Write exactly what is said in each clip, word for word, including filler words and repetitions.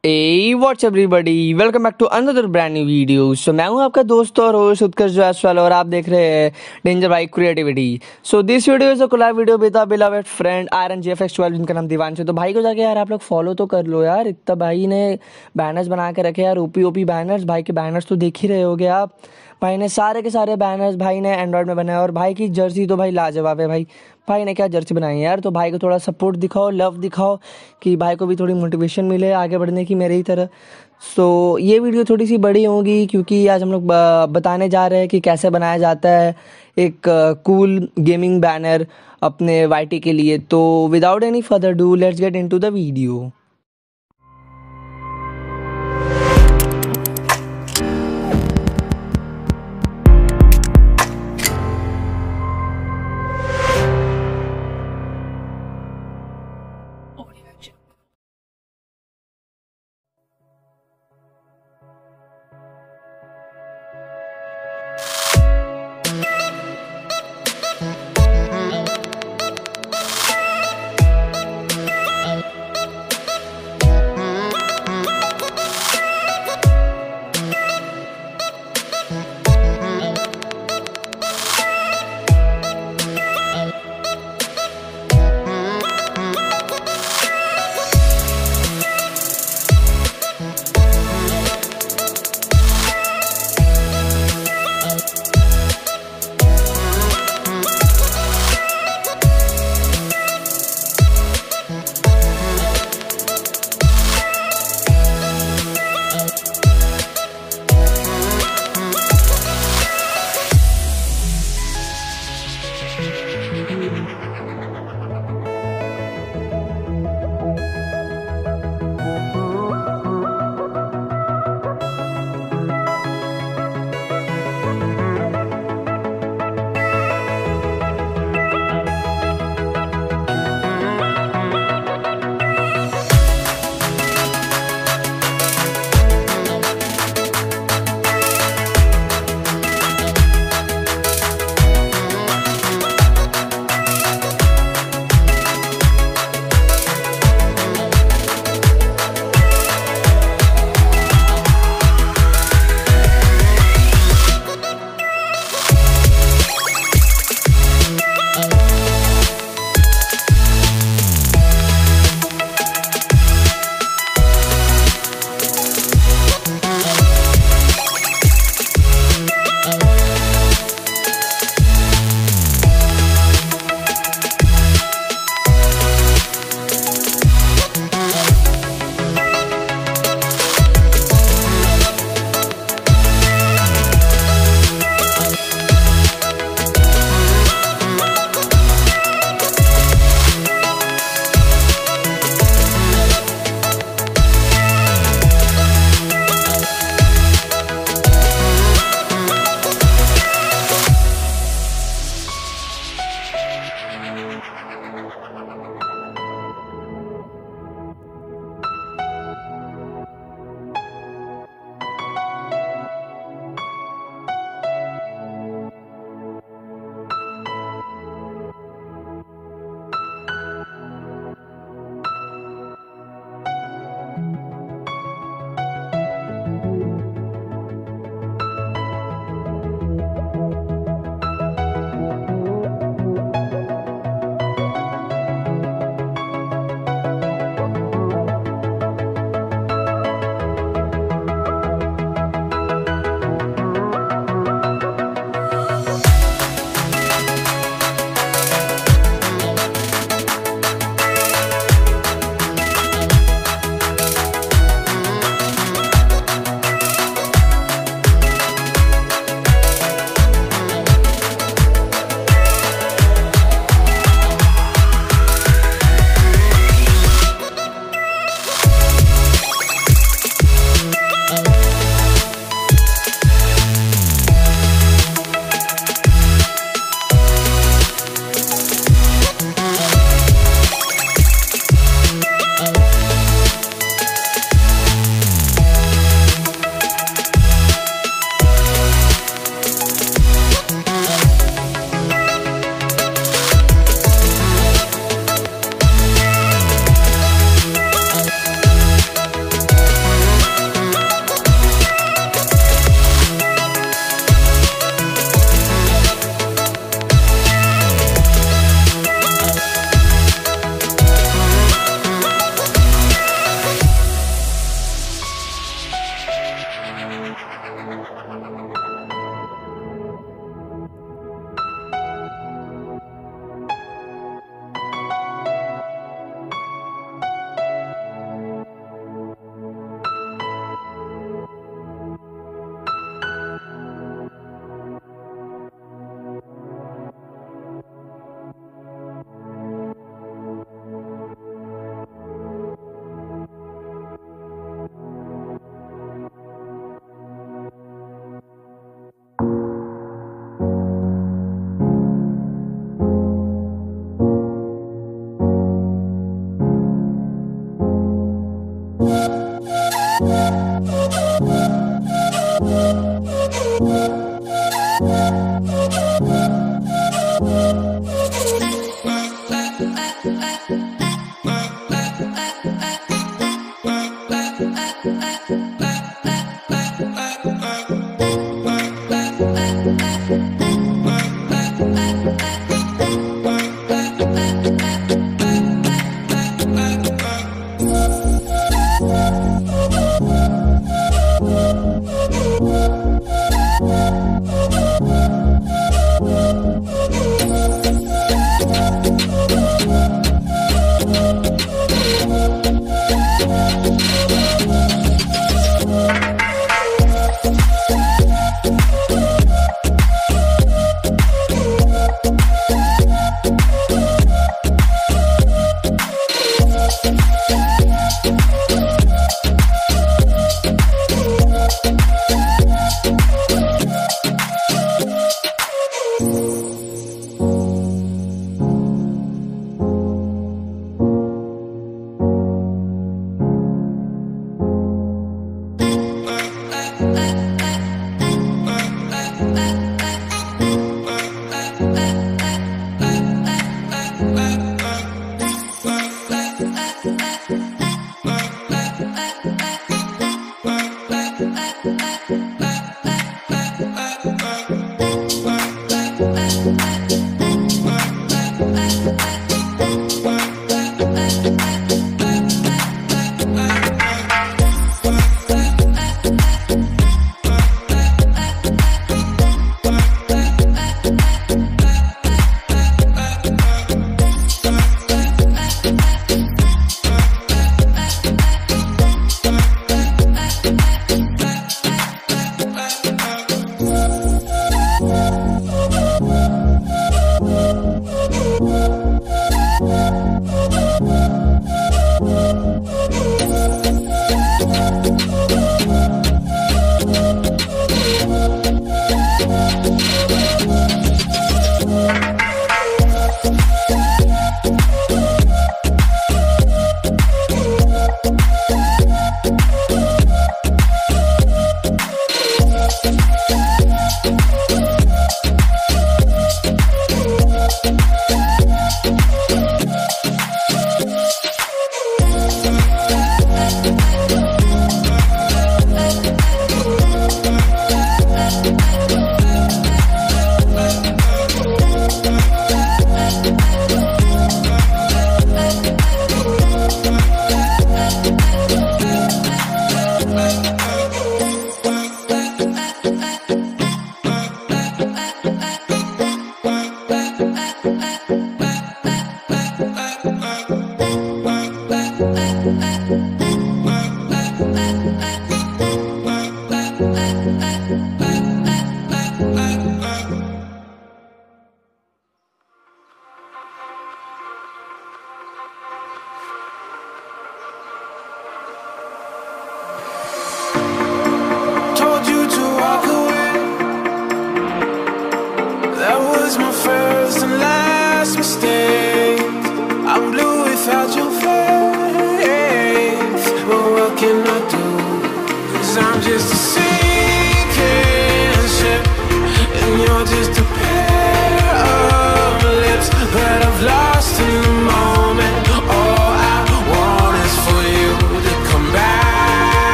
A what's everybody, welcome back to another brand new video. So मैं हूं आपका दोस्त और होस्ट उत्कर्ष जायसवाल और आप देख रहे हैं danger bike creativity. So this video is a collab video with a beloved friend iron G F X twelve, जिनका नाम दीवांश है। तो भाई को जाके यार आप लोग फॉलो तो कर लो यार, इतना भाई ने बैनर्स बना के रखे यार, ओपी ओपी बैनर्स। भाई के बैनर्स तो देख ही रहे होगे आप। भाई ने सारे के सारे बैनर्स भाई ने एंड्रॉइड में बनाए और भाई की जर्सी तो भाई लाजवाब है। भाई भाई ने क्या जर्सी बनाई है यार। तो भाई को थोड़ा सपोर्ट दिखाओ, लव दिखाओ कि भाई को भी थोड़ी मोटिवेशन मिले आगे बढ़ने की मेरे ही तरह। सो so, ये वीडियो थोड़ी सी बड़ी होगी क्योंकि आज हम लोग बताने जा रहे हैं कि कैसे बनाया जाता है एक कूल गेमिंग बैनर अपने वाई टी के लिए। तो without any further do let's get into the video.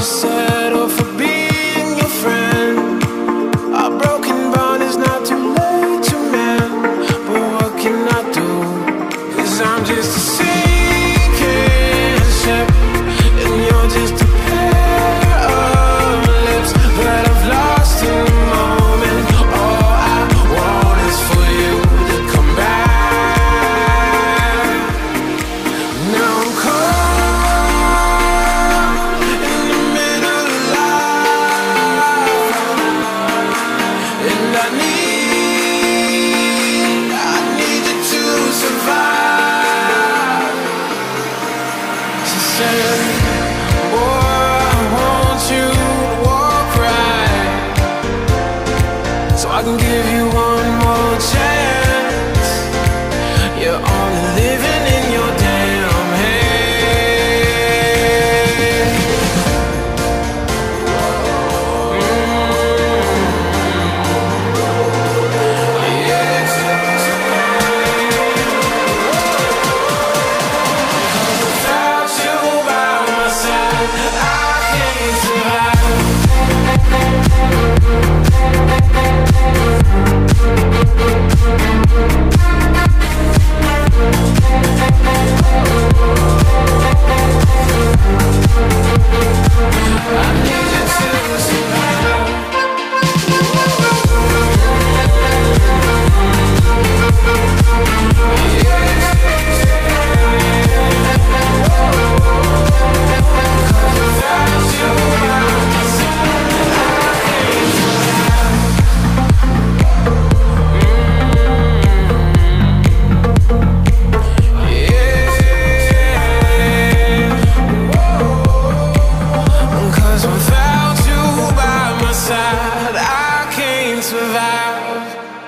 settle for being your friend. A broken bond is not too late to mend, but what can I do? 'Cause I'm just a sinking ship, and you're just a pair of lips that I've lost in the moment. All I want is for you to come back. Now I'm caught in the middle of life, and I need, I need you to survive. She said, boy, I want you to walk right, so I can give you one more chance. You're only living in your damn head. Without you by my side, I can't survive. I need you to survive. Without you by my side, I can't survive. Yeah. 'Cause without you by my side, I can't survive.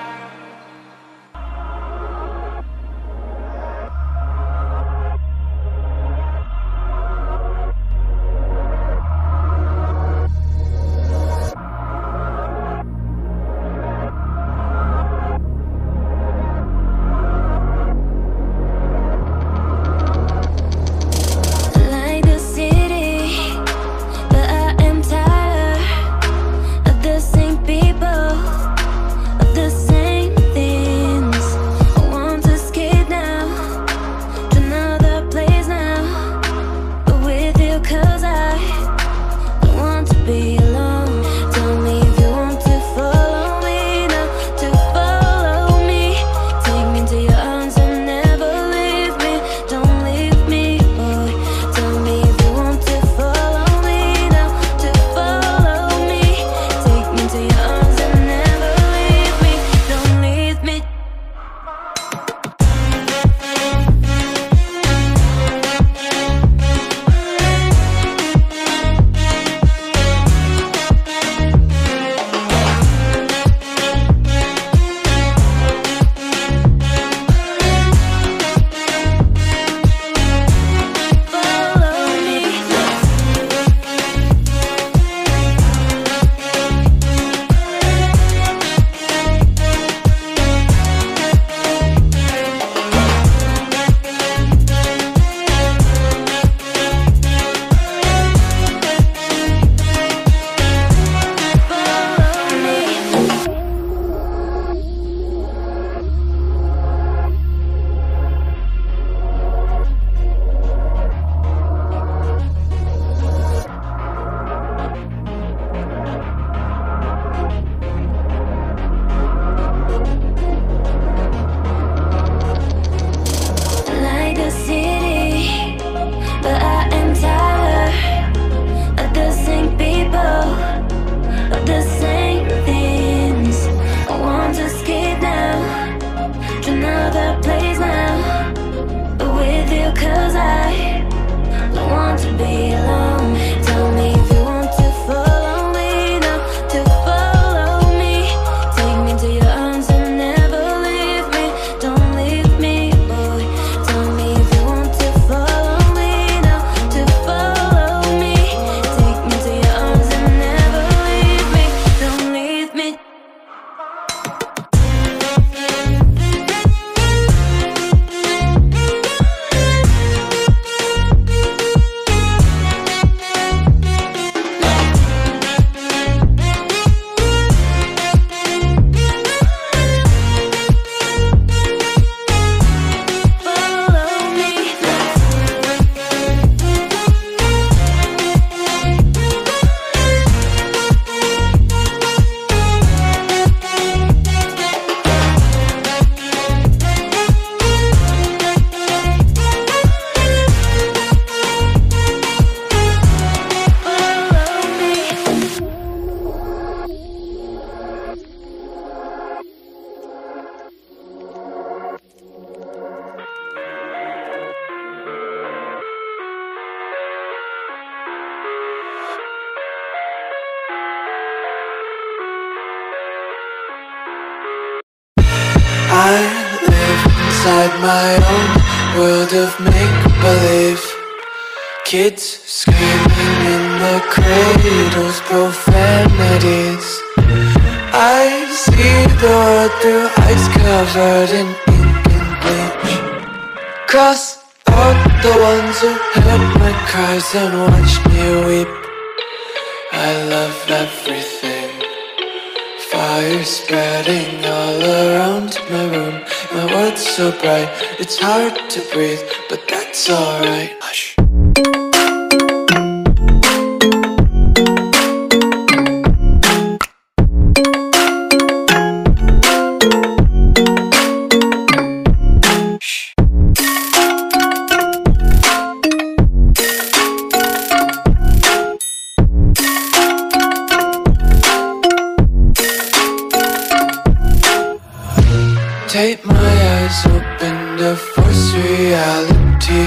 Like the city, but I am tired of the same people, of the same things. I want to escape now, to another place now, but with you 'cause I don't want to be alone. Tell me if you want to follow me now, to follow me. Take me to your arms and never leave me. Don't leave me, boy. Tell me if you want to follow me now, to follow me. Take me to your arms and never leave me. Don't leave me. Follow me. Follow me. Like the city, but I am tired of the same people, of the same things. I want to escape now, to another place now, but with you 'cause I don't want to be alone. Tell me if you want to follow me now, to follow me. Take me to your arms and never leave me. Don't leave me, boy. Tell me if you want to follow me now, to follow me. Take me to your arms and never leave me. Don't leave me. my own world of make-believe. Kids screaming in their cradles, profanities. I see the world through ice covered in ink and bleach. Cross out the ones who heard my cries and watched me weep. I love everything. Fire spreading all around my room. My world's so bright, it's hard to breathe, but that's alright. Hush. Tape my eyes open to force reality.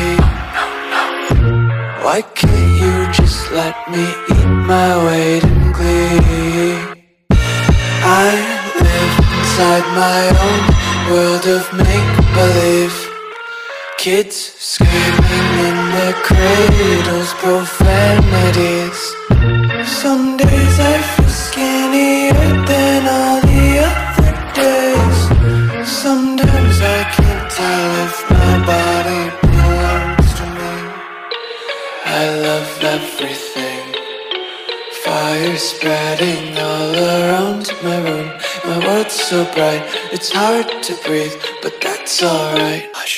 Why can't you just let me eat my weight in glee? I live inside my own world of make-believe. Kids screaming in their cradles, profanities. Some days I feel skinnier than all the other days. Sometimes I can't tell if my body belongs to me. I love everything. Fire spreading all around my room. My world's so bright, it's hard to breathe, but that's alright. Hush.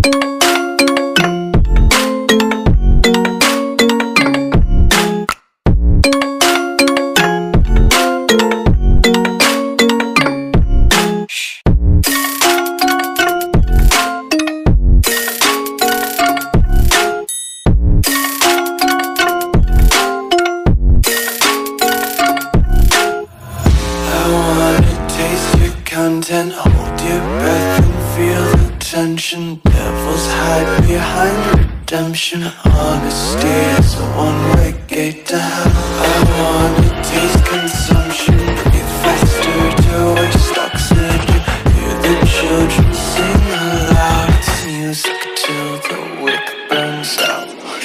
Content, hold your breath and feel the tension. Devils hide behind redemption. Honesty is a one-way gate to hell. I wanna taste consumption. Breathe faster to waste oxygen. Hear the children sing aloud. It's music till the wick burns out.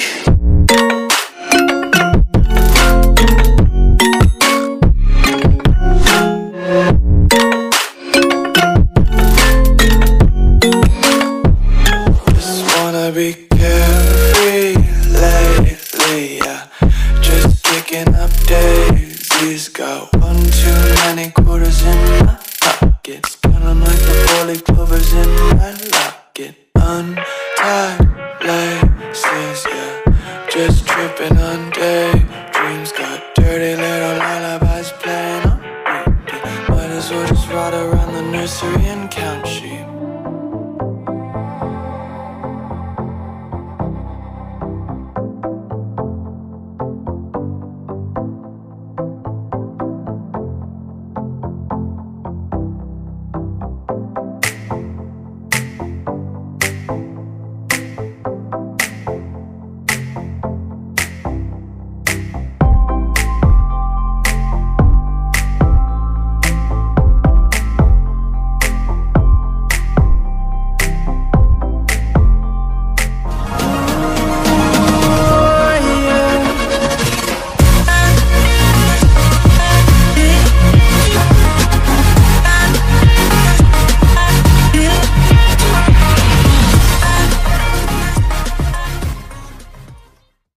Be carefree lately, yeah. Just kicking up daisies. Got one too many quarters in my pockets. Got 'em like the four-leaf clovers in my locket. Untied laces, yeah. Just tripping on daisies.